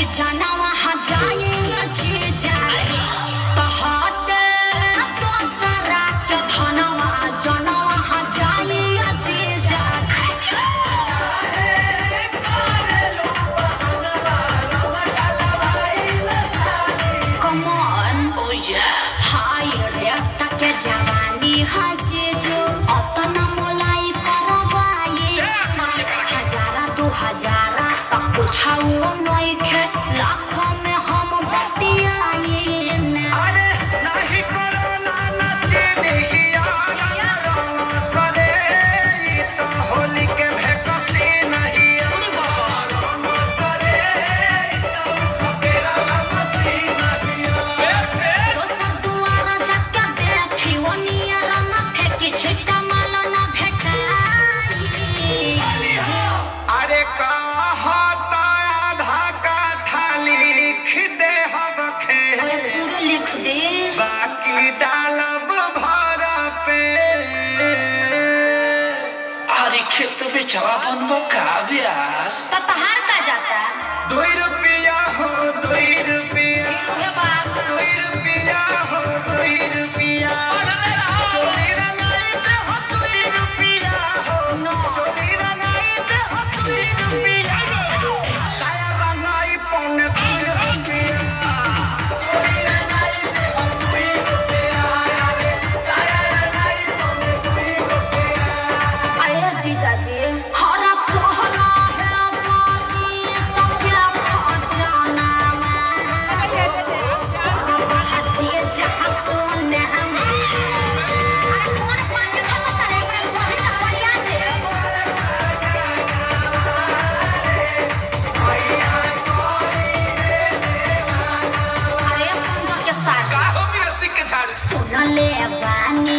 जाना वहाँ जाएंगे जीजा तो हाथ तो सारा के धनवा जाना वहाँ जाएंगे जीजा Come on Oh yeah हाय रे तक जवानी हाजे जो अपना मोलाई करवाए हजारा 2000 तक पूछाओ नहीं खे लाखों में हम बतियाए ना अरे नहीं करो ना नचे देखिया रंग सरे ये तो होली के भेकसी नहीं रंग सरे तो तेरा भेकसी नहीं तो सब दुआरा जाके देखी वो निया रंग फेंकी छिट्टा माला ना भेटाई अरे कहता आधा काठा लिख दे हम अरे पूरा लिख दे बाकी डालब भर पे अरे खेत बेचवा बनबो का व्यास तो तहार का जाता 2 रुपया हो 2 रुपया हे बाप 2 रुपया हो 2 रुपया चोली रंगाई दे हो 2 रुपया हो नो चोली रंगाई दे हो 2 रुपया साया रंगाई पौने 2 रुपया चोली रंगाई दे हो 2 रुपया साया रंगाई पौने 2 रुपया अरे जीजा जी हरा सोहरा है पानी सब क्या खजाना हजिए जहाँ तूने हमें अरे कौन पानी खाता करे वही तो बढ़िया दे अरे पंजा के साथ का हो गया सिक्के झाड़ सुन ले बानी